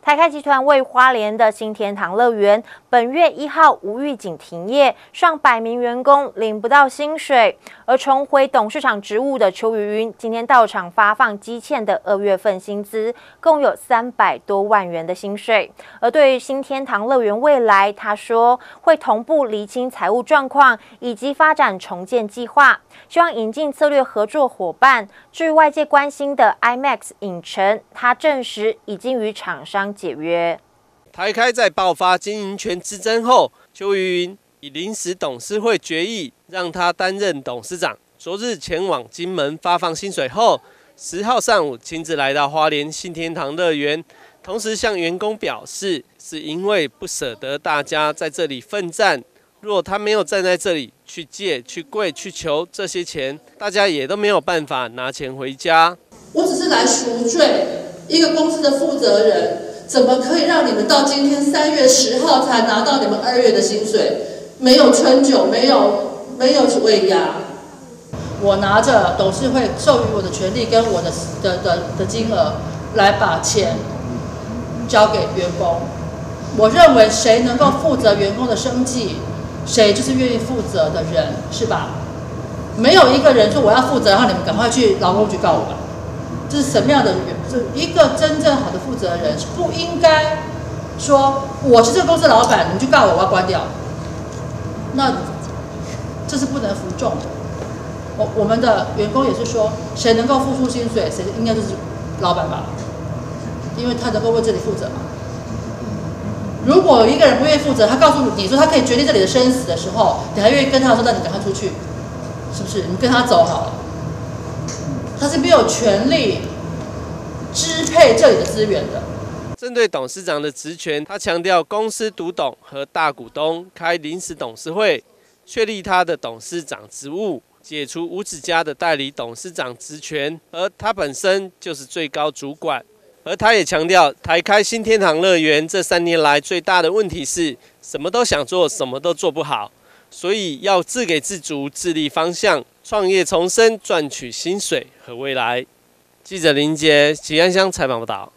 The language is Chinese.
台开集团为花莲的新天堂乐园本月1号无预警停业，上百名员工领不到薪水。而重回董事长职务的邱瑜云今天到场发放积欠的2月份薪资，共有300多万元的薪水。而对于新天堂乐园未来，他说会同步厘清财务状况以及发展重建计划，希望引进策略合作伙伴。至于外界关心的 IMAX 影城，他证实已经与厂商解约。 台开在爆发经营权之争后，邱瑜云以临时董事会决议让他担任董事长。昨日前往金门发放薪水后，10号上午亲自来到花莲新天堂乐园，同时向员工表示，是因为不舍得大家在这里奋战。若他没有站在这里去借、去跪、去求这些钱，大家也都没有办法拿钱回家。 我只是来赎罪，一个公司的负责人。怎么可以让你们到今天3月10号才拿到你们2月的薪水？没有春酒，没有尾牙。我拿着董事会授予我的权利跟我的金额来把钱交给员工。我认为谁能够负责员工的生计，谁就是愿意负责的人，是吧？没有一个人说我要负责，然后你们赶快去劳工局告我吧。这是什么样的人？就一个真正好的负责人是不应该说我是这个公司的老板，你们去告我，我要关掉。那这是不能服众的。我们的员工也是说，谁能够付出薪水，谁应该就是老板吧，因为他能够为这里负责嘛。如果有一个人不愿意负责，他告诉你说他可以决定这里的生死的时候，你还愿意跟他说，那你赶快出去，是不是？你跟他走好了。他是没有权利支配这里的资源的。 针对董事长的职权，他强调公司独董和大股东开临时董事会，确立他的董事长职务，解除吴子嘉的代理董事长职权，而他本身就是最高主管。而他也强调，台开新天堂乐园这3年来最大的问题是什么都想做，什么都做不好，所以要自给自足，自立方向，创业重生，赚取薪水和未来。记者林杰吉安乡采访报道。